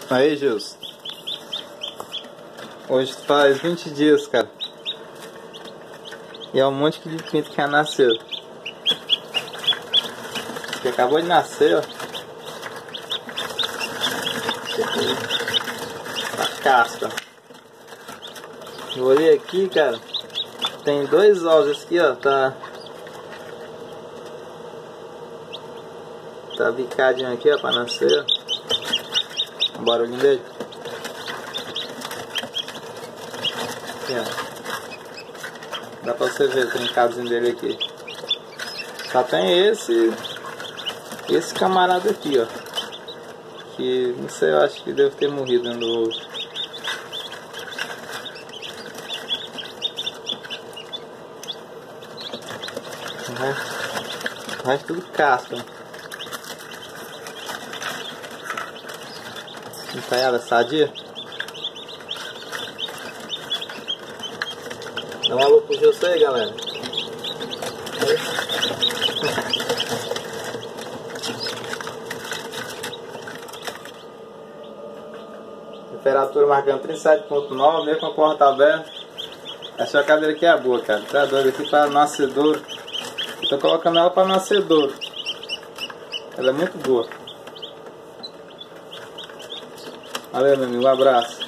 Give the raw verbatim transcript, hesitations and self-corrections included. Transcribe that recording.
Aí, Gilson. Hoje faz vinte dias, cara. E é um monte de pinto que já nasceu. Que acabou de nascer, ó. A casca. Eu olhei aqui, cara. Tem dois ovos. Esse aqui, ó, tá... Tá bicadinho aqui, ó, pra nascer, ó. O barulhinho dele. Aqui, ó. Dá pra você ver o trincadozinho dele aqui. Só tem esse... Esse camarada aqui, ó. Que, não sei, eu acho que deve ter morrido dentro do ovo. O resto, o resto tudo casca. Entaiada sadia. Dá um alô pro Gilson aí, galera. Temperatura marcando trinta e sete ponto nove, mesmo com a porta aberta. Essa cadeira aqui é boa, cara. Tá doido aqui para nascedouro. Eu tô colocando ela para nascedouro. Ela é muito boa. Valeu, meu amigo. Um abraço.